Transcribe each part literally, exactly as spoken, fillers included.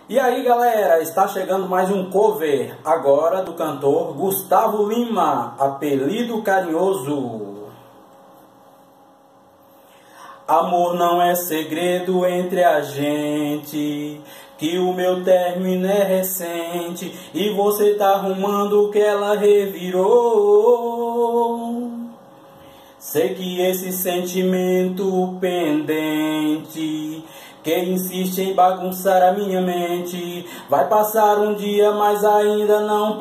E aí galera, está chegando mais um cover, agora do cantor Gustavo Lima, Apelido Carinhoso. Amor não é segredo entre a gente, que o meu término é recente e você tá arrumando o que ela revirou. Sei que esse sentimento pendente que insiste em bagunçar a minha mente vai passar um dia, mas ainda não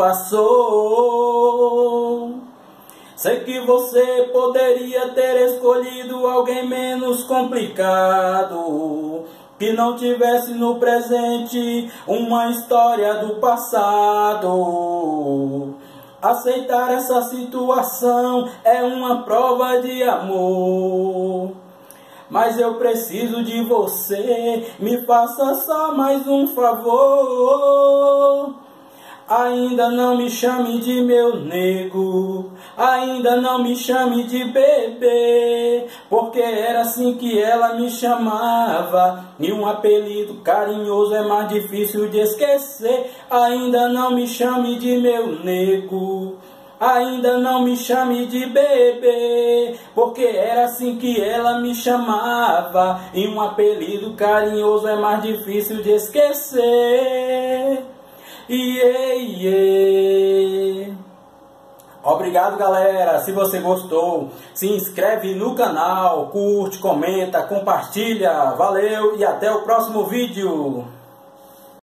passou. Sei que você poderia ter escolhido alguém menos complicado, que não tivesse no presente uma história do passado. Aceitar essa situação é uma prova de amor. Mas eu preciso de você, me faça só mais um favor. Ainda não me chame de meu nego, ainda não me chame de bebê, porque era assim que ela me chamava, e um apelido carinhoso é mais difícil de esquecer. Ainda não me chame de meu nego, ainda não me chame de bebê, porque era assim que ela me chamava, e um apelido carinhoso é mais difícil de esquecer. Yeah, yeah. Obrigado galera, se você gostou, se inscreve no canal, curte, comenta, compartilha, valeu e até o próximo vídeo.